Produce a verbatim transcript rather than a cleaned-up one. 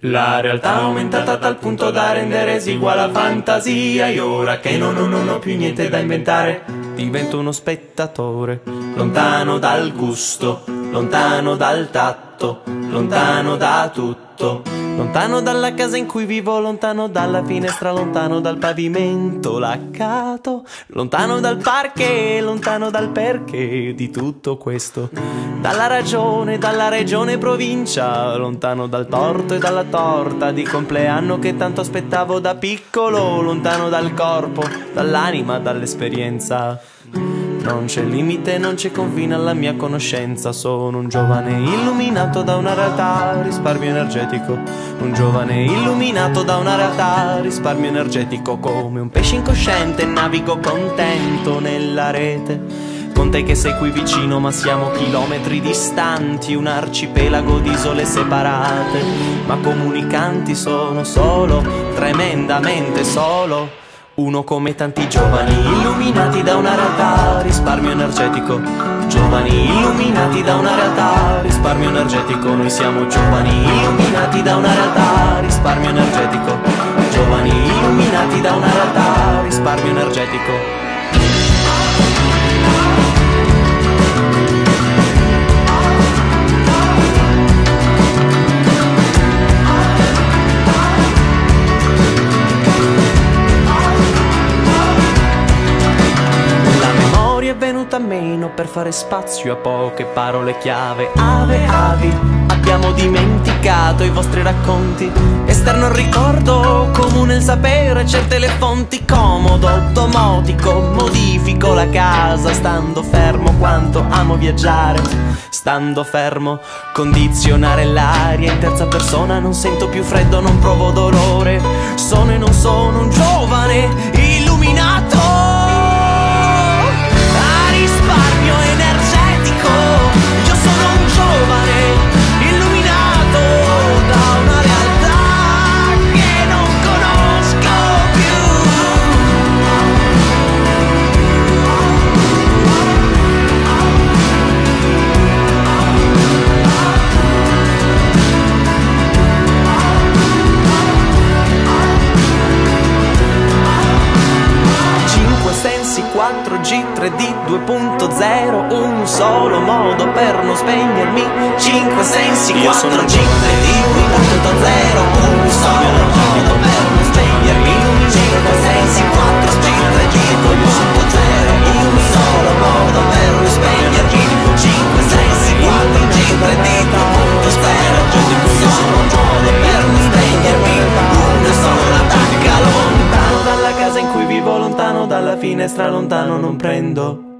La realtà è aumentata a tal punto da rendere esigua la fantasia. E ora che non, non, non ho più niente da inventare, divento uno spettatore, lontano dal gusto, lontano dal tatto, lontano da tutto, lontano dalla casa in cui vivo, lontano dalla finestra, lontano dal pavimento laccato, lontano dal parquet, lontano dal perché di tutto questo, dalla ragione, dalla regione provincia, lontano dal torto e dalla torta di compleanno che tanto aspettavo da piccolo, lontano dal corpo, dall'anima, dall'esperienza. Non c'è limite, non c'è confine alla mia conoscenza. Sono un giovane illuminato da una realtà, risparmio energetico. Un giovane illuminato da una realtà, risparmio energetico. Come un pesce incosciente navigo contento nella rete, con te che sei qui vicino ma siamo chilometri distanti. Un arcipelago di isole separate, ma comunicanti. Sono solo, tremendamente solo, uno come tanti giovani illuminati da una realtà, risparmio energetico. Giovani illuminati da una realtà, risparmio energetico. Noi siamo giovani illuminati da una realtà, risparmio energetico. Giovani illuminati da una realtà, risparmio energetico. È venuta meno per fare spazio a poche parole chiave. Ave, avi, abbiamo dimenticato i vostri racconti. Esterno il ricordo, comune il sapere, certe le fonti. Comodo, automotico, modifico la casa stando fermo. Quanto amo viaggiare stando fermo, condizionare l'aria in terza persona. Non sento più freddo, non provo dolore. Sono e non sono un giovane illuminato. Risparmio energetico, io sono un giovane illuminato da una realtà che non conosco cinque sensi, quattro G, tre D, due punto zero, un solo modo per non spegnermi. Cinque sensi, quattro G, tre D, due punto zero, un solo modo per non spegnermi. Cinque sensi, quattro G, tre D, due punto zero, un solo modo per non spegnermi. Cinque sensi, quattro G, tre D, due punto zero, un solo modo per non spegnermi. Una sola attacca, lontano dalla casa in cui vivo, lontano dalla finestra, lontano non prendo